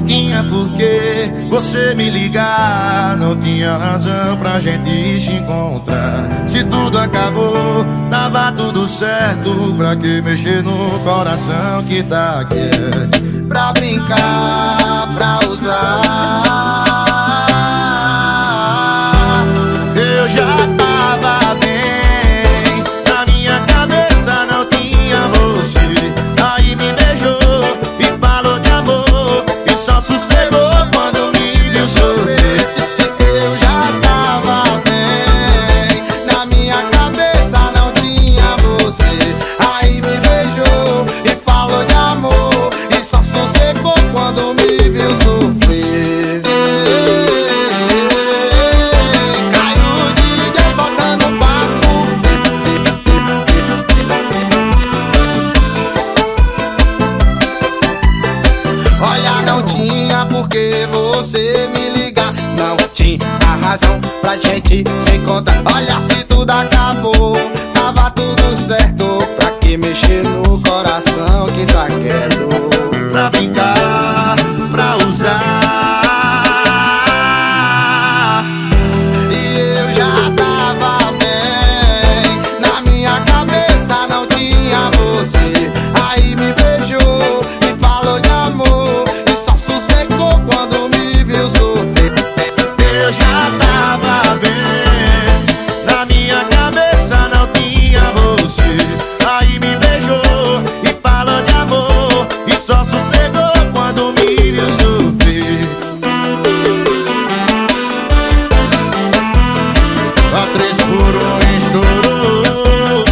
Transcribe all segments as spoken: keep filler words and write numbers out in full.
Não tinha porquê você me ligar, não tinha razão pra gente se encontrar. Se tudo acabou, tava tudo certo. Pra que mexer no coração que tá quieto? Pra brincar, pra usar, eu já tava bem, na minha cabeça não tinha você. Aí me beijou e falou de amor, e só sossegou quando me viu sofrer. se eu já tava bem, na minha cabeça não tinha você. Aí me beijou e falou de amor, e só sossegou quando me viu sofrer. Caiu o D J botando papo. Olha, não tinha por que você me ligar, não tinha razão pra gente se encontrar. Olha, se tudo acabou, tava tudo certo. Pra que mexer no coração que tá quieto? Pra brincar, pra usar, E eu já tava bem, na minha cabeça não tinha você. Aí me beijou e falou de amor, e só sossegou quando me viu sofrer. eu já tava bem, na minha cabeça não tinha você. Aí me beijou e falou de amor, e só sossegou quando me viu sofrer. A três por um estourou.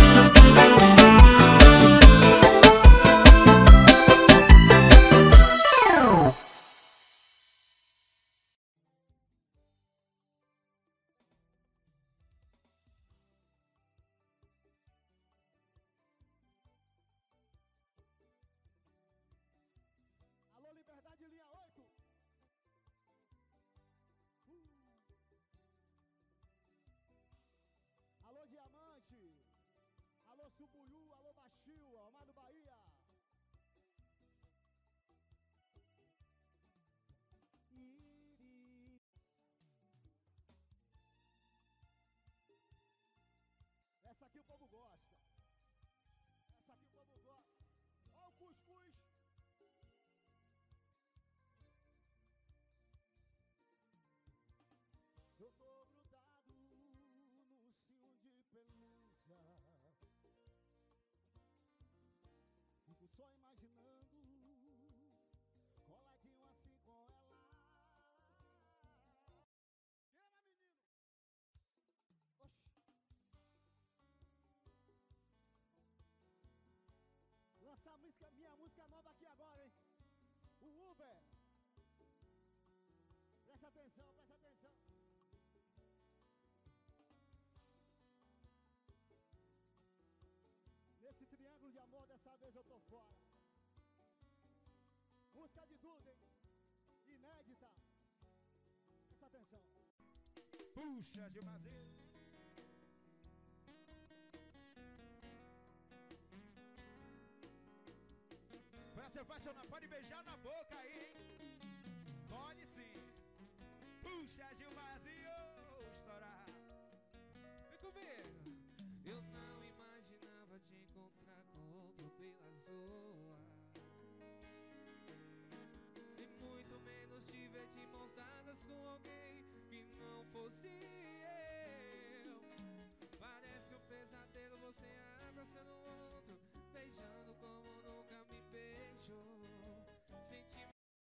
Alô, Liberdade, linha oito. Alô, Diamante. Alô, Subuiú. Alô, Baixio. Amado Bahia. Iri. Essa aqui o povo gosta. Essa aqui o povo gosta. Ó o cuscuz. Eu tô grudado no cio de pelúcia, fico só imaginando, coladinho assim com ela. Queima, menino! Oxi! Lança a música, minha música nova aqui agora, hein? O Uber! Presta atenção, presta atenção. Nesse triângulo de amor, dessa vez eu tô fora. Música de Duda, hein? Inédita. Presta atenção. Puxa, Gilmazinho. Pra se apaixonar, pode beijar na boca aí, hein? Pode sim. Puxa, Gilmazinho.